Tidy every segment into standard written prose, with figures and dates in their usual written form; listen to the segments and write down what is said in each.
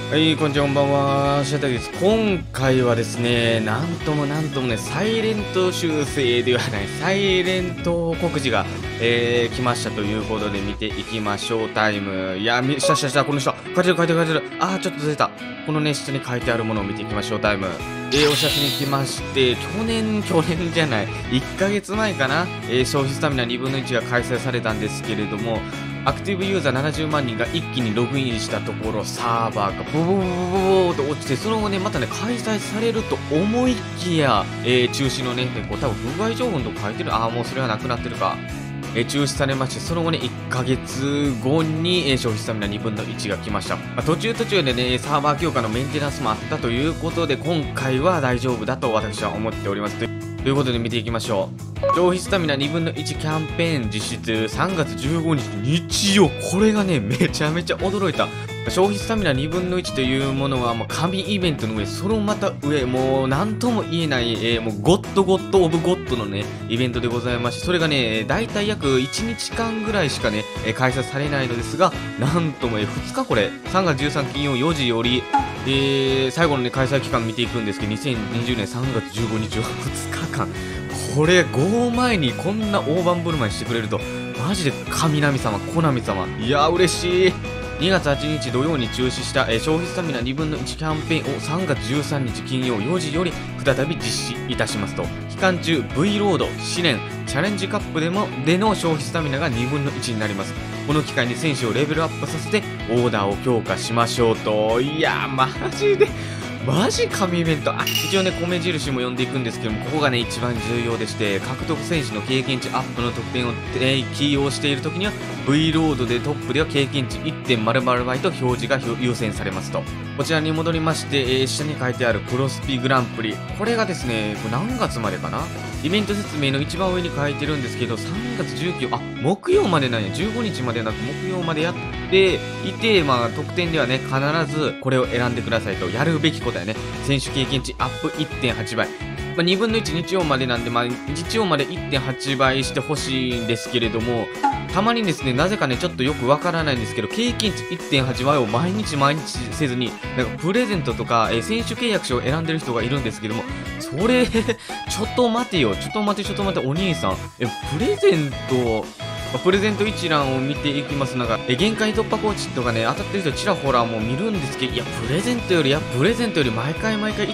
はい、こんにちは、こんばんは、シャタです。今回はですね、なんともね、サイレント修正ではない、サイレント告示が、来ましたということで見ていきましょう、タイム。いや、下、この下、書いてる。あー、ちょっとずれた。このね、下に書いてあるものを見ていきましょう、タイム。お知らせに来まして、去年じゃない、1ヶ月前かな、消費スタミナ2分の1が開催されたんですけれども、アクティブユーザー70万人が一気にログインしたところ、サーバーがボボボボボボーと落ちて、その後ね、またね、開催されると思いきや、中止のね、こう多分不具合情報と書いてる、もうそれはなくなってるか。中止されまして、その後ね、1ヶ月後に、消費スタミナ2分の1が来ました。途中でね、サーバー強化のメンテナンスもあったということで、今回は大丈夫だと私は思っております。ということで見ていきましょう。消費スタミナ2分の1キャンペーン実質3月15日日曜。これがね、めちゃめちゃ驚いた。消費スタミナ2分の1というものは、もう神イベントの上、そのまた上、もう何とも言えない、もうゴッドオブゴッドのね、イベントでございまして、それがね、だいたい約1日間ぐらいしかね、開催されないのですが、なんとも2日これ、3月13金曜4時より、最後のね、開催期間見ていくんですけど、2020年3月15日は2日間。これ、号前にこんな大盤振る舞いしてくれると、マジで神々様、コナミ様。いやー、嬉しい。2月8日土曜に中止した、消費スタミナ2分の1キャンペーンを3月13日金曜4時より再び実施いたしますと。期間中 V ロード、試練、チャレンジカップでの消費スタミナが2分の1になります。この機会に選手をレベルアップさせてオーダーを強化しましょうと。いやー、マジ神イベント。一応ね、米印も読んでいくんですけども、ここがね、一番重要でして、獲得選手の経験値アップの得点を、起用しているときには、V ロードでトップでは経験値 1.00 倍と表示が優先されますと。こちらに戻りまして、下に書いてあるプロスピグランプリ。これがですね、これ何月までかな？イベント説明の一番上に書いてるんですけど、3月19、木曜までなんや、15日までなく木曜までやっていて、得点ではね、必ずこれを選んでくださいと。やるべきことやね。選手経験値アップ 1.8 倍。2分の1日曜までなんで、日曜まで 1.8 倍してほしいんですけれども、たまにですね、なぜかね、ちょっとよくわからないんですけど、経験値 1.8 倍を毎日せずに、なんかプレゼントとか、選手契約書を選んでる人がいるんですけども、それ、ちょっと待て、お兄さん。プレゼント一覧を見ていきます。なんか、限界突破コーチとかね、当たってる人ちらほらもう見るんですけど、いや、プレゼントより毎回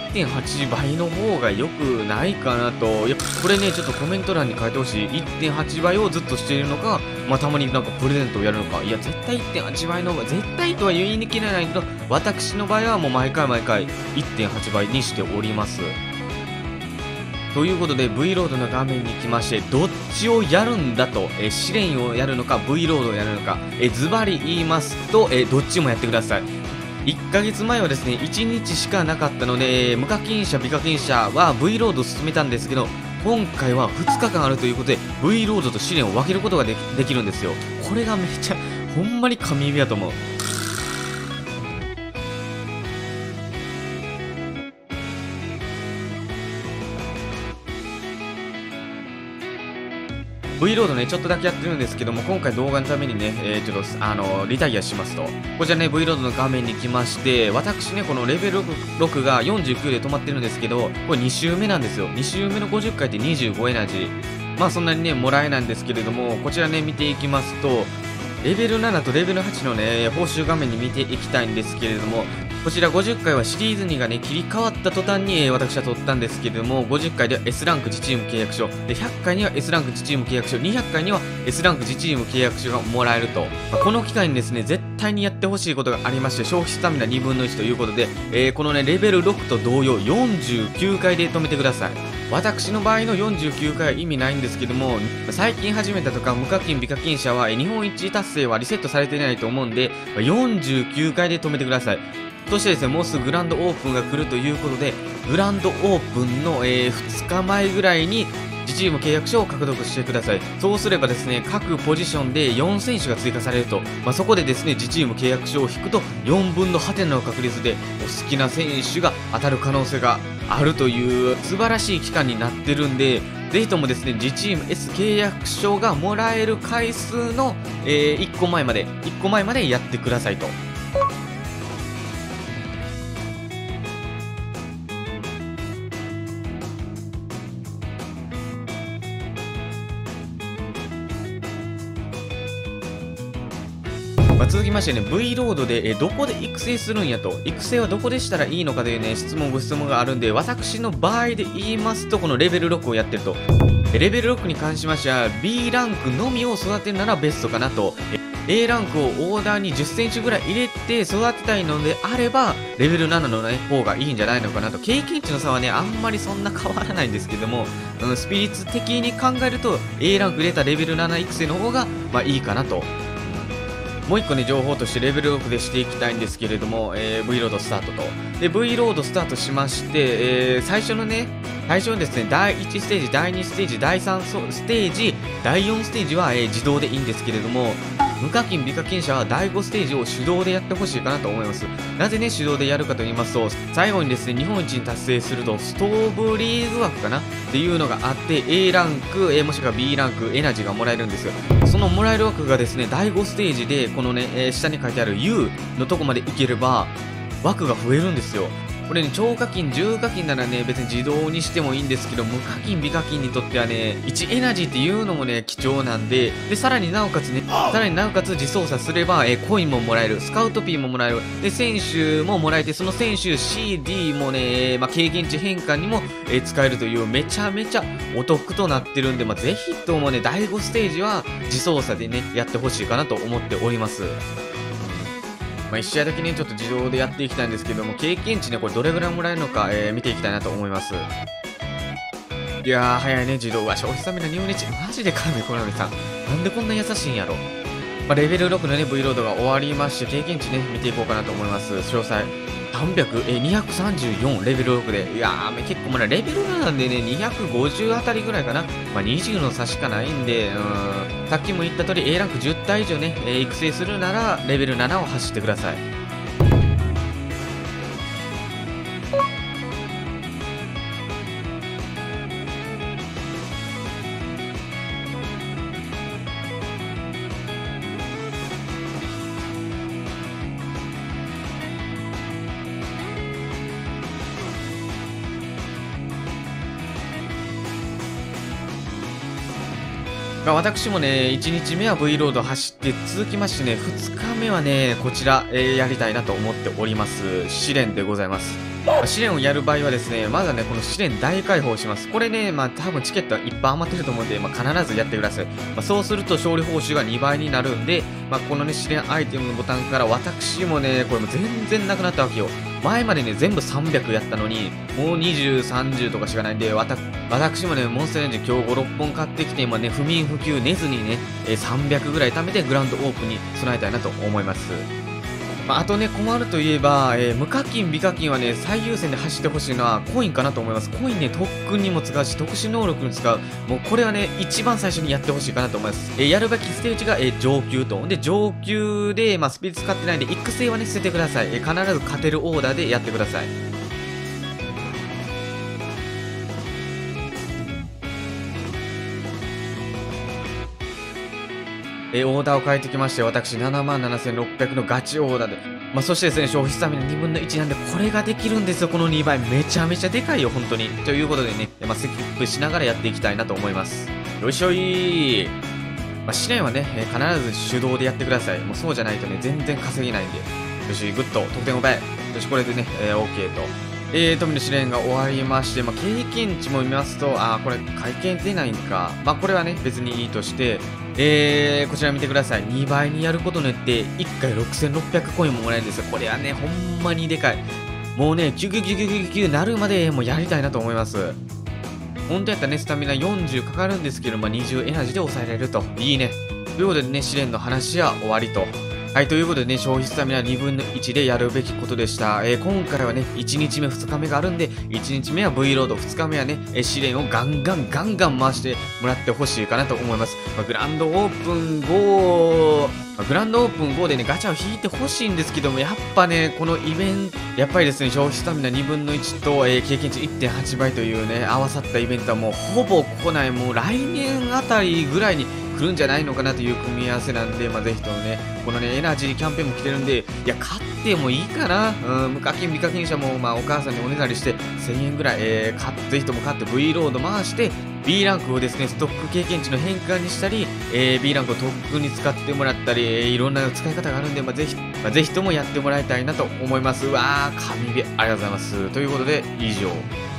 1.8 倍の方が良くないかなと。いや、これね、ちょっとコメント欄に書いてほしい。1.8 倍をずっとしているのか、たまになんかプレゼントをやるのか。いや、絶対 1.8 倍の方が、絶対とは言いに切れないけど、私の場合はもう毎回 1.8 倍にしております。ということで V ロードの画面に来まして、どっちをやるんだと、試練をやるのか V ロードをやるのか、ズバリ言いますと、どっちもやってください。1ヶ月前はですね、1日しかなかったので、無課金者、美課金者は V ロードを進めたんですけど、今回は2日間あるということで、V ロードと試練を分けることができるんですよ。これがめっちゃ、ほんまに神指やと思う。V ロードね、ちょっとだけやってるんですけども、今回動画のためにね、ちょっと、リタイアしますと。こちらね、V ロードの画面に来まして、私ね、このレベル6が49で止まってるんですけど、これ2周目なんですよ。2周目の50回って25エナジー。そんなにね、もらえないんですけれども、こちらね、見ていきますと、レベル7とレベル8のね、報酬画面に見ていきたいんですけれども、こちら50回はシリーズ2がね、切り替わった途端に、私は取ったんですけれども、50回では S ランク自チーム契約書、で、100回には S ランク自チーム契約書、200回には S ランク自チーム契約書がもらえると。この機会にですね、絶対にやってほしいことがありまして、消費スタミナ2分の1ということで、このね、レベル6と同様、49回で止めてください。私の場合の49回は意味ないんですけども、最近始めたとか無課金美課金者は日本一達成はリセットされてないと思うんで、49回で止めてください。そしてですね、もうすぐグランドオープンが来るということで、グランドオープンの、2日前ぐらいに自チーム契約書を獲得してください。そうすればですね、各ポジションで4選手が追加されると、そこでですね、自チーム契約書を引くと4分のハテナの確率でお好きな選手が当たる可能性があるという素晴らしい期間になってるんで、ぜひともですね、自チーム S 契約書がもらえる回数の、1個前までやってくださいと。 続きましてね、V ロードで、どこで育成するんやと、育成はどこでしたらいいのかというね、ご質問があるんで、私の場合で言いますと、このレベル6をやってると。レベル6に関しましては、B ランクのみを育てるならベストかなと。A ランクをオーダーに10センチぐらい入れて育てたいのであれば、レベル7のね、方がいいんじゃないのかなと。経験値の差はね、あんまりそんな変わらないんですけども、スピリッツ的に考えると、A ランク入れたレベル7育成の方が、いいかなと。もう一個ね、情報としてレベル6でしていきたいんですけれども、V ロードスタートと。で、V ロードスタートしまして、最初のですね、第1ステージ、第2ステージ、第3ステージ、第4ステージは、自動でいいんですけれども、無課金、美課金者は第5ステージを手動でやってほしいかなと思います。なぜね、手動でやるかと言いますと、最後にですね、日本一に達成すると、ストーブリーグ枠かなっていうのがあって、A ランク、もしくは B ランク、エナジーがもらえるんですよ。そのもらえる枠がですね、第5ステージで、このね、下に書いてある U のとこまでいければ、枠が増えるんですよ。これね、超課金、重課金ならね、別に自動にしてもいいんですけど、無課金、美課金にとってはね、1エナジーっていうのもね、貴重なんで、さらになおかつ自操作すれば、コインももらえる、スカウトピーももらえる、で、選手ももらえて、その選手 CD もね、経験値変換にも、使えるという、めちゃめちゃお得となってるんで、ぜひともね、第5ステージは自操作でね、やってほしいかなと思っております。1試合だけね、ちょっと自動でやっていきたいんですけども、経験値ね、これどれぐらいもらえるのか、見ていきたいなと思います。いやー、早いね、自動は。消費スタミナ2分の1。マジで神、コナミさん。なんでこんな優しいんやろ。レベル6のね、V ロードが終わりまして、経験値ね、見ていこうかなと思います。詳細。234、レベル6で。いやー、結構まだレベル7なんでね、250あたりぐらいかな。20の差しかないんで、さっきも言った通り A ランク10体以上ね、育成するなら、レベル7を走ってください。私もね、1日目は V ロード走って、続きましてね、2日目はね、こちら、やりたいなと思っております。試練でございます。試練をやる場合はですね、まずはね、この試練大解放します。これね、多分チケットはいっぱい余ってると思うんで、必ずやってください。そうすると勝利報酬が2倍になるんで、このね、試練アイテムのボタンから私もね、これも全然なくなったわけよ。前までね、全部300やったのに、もう20、30とかしかないんで、私もね、モンスターエンジン今日5、6本買ってきて、今ね、不眠不休寝ずにね、300ぐらい貯めてグラウンドオープンに備えたいなと思います。あとね、困るといえば、無課金、美課金はね、最優先で走ってほしいのはコインかなと思います。コインね、特訓にも使うし、特殊能力に使う。もうこれはね、一番最初にやってほしいかなと思います。やるべきステージが、上級と。で、上級で、スピリッツ使ってないんで、育成はね、捨ててください。必ず勝てるオーダーでやってください。オーダーを変えてきまして、私77,600のガチオーダーで。そしてですね、消費スタミナ2分の1なんで、これができるんですよ、この2倍。めちゃめちゃでかいよ、本当に。ということでね、スキップしながらやっていきたいなと思います。よいしょい試練はね、必ず手動でやってください。もうそうじゃないとね、全然稼げないんで。よし、グッと、得点を奪え。よし、これでね、OK と。富の試練が終わりまして、経験値も見ますと、これ、会見出ないんか。これはね、別にいいとして、こちら見てください。2倍にやることによって、1回6600コインももらえるんですよ。これはね、ほんまにでかい。もうね、9999なるまで、もうやりたいなと思います。本当やったらね、スタミナ40かかるんですけど、20エナジーで抑えられると。いいね。ということでね、試練の話は終わりと。はい、ということでね、消費スタミナ2分の1でやるべきことでした。今回はね、1日目、2日目があるんで、1日目は V ロード、2日目はね、試練をガンガン回してもらってほしいかなと思います。グランドオープン5でね、ガチャを引いてほしいんですけども、やっぱね、このイベント、やっぱりですね、消費スタミナ2分の1と、経験値 1.8 倍というね、合わさったイベントはもうほぼ来ない、もう来年あたりぐらいに来るんじゃないのかなという組み合わせなんで、ぜひともね、このね、エナジーキャンペーンも来てるんで、いや、買ってもいいかな。無課金、未課金者も、お母さんにおねだりして、1000円ぐらい、ぜひとも買って V ロード回して、B ランクをですね、ストック経験値の変換にしたり、B ランクを特訓に使ってもらったり、いろんな使い方があるんで、ぜひともやってもらいたいなと思います。うわー、神ゲー、ありがとうございます。ということで、以上。